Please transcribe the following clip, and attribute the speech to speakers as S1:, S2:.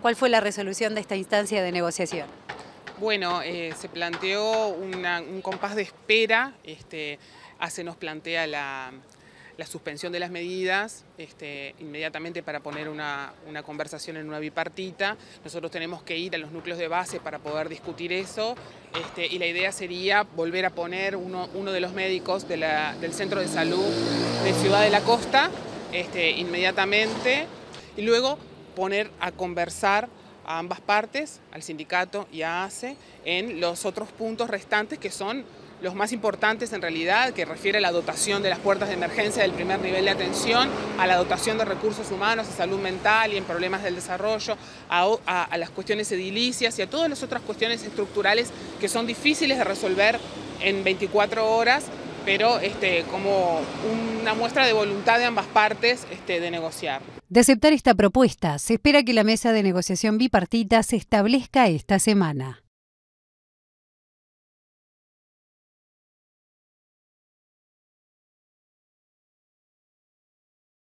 S1: ¿Cuál fue la resolución de esta instancia de negociación?
S2: Bueno, se planteó un compás de espera, ACE nos plantea la suspensión de las medidas inmediatamente para poner una conversación en una bipartita. Nosotros tenemos que ir a los núcleos de base para poder discutir eso, y la idea sería volver a poner uno de los médicos del Centro de Salud de Ciudad de la Costa inmediatamente, y luego poner a conversar a ambas partes, al sindicato y a ACE, en los otros puntos restantes que son los más importantes en realidad, que refiere a la dotación de las puertas de emergencia del primer nivel de atención, a la dotación de recursos humanos, a salud mental y en problemas del desarrollo, a las cuestiones edilicias y a todas las otras cuestiones estructurales que son difíciles de resolver en 24 horas, pero como una muestra de voluntad de ambas partes de negociar.
S1: De aceptar esta propuesta, se espera que la mesa de negociación bipartita se establezca esta semana.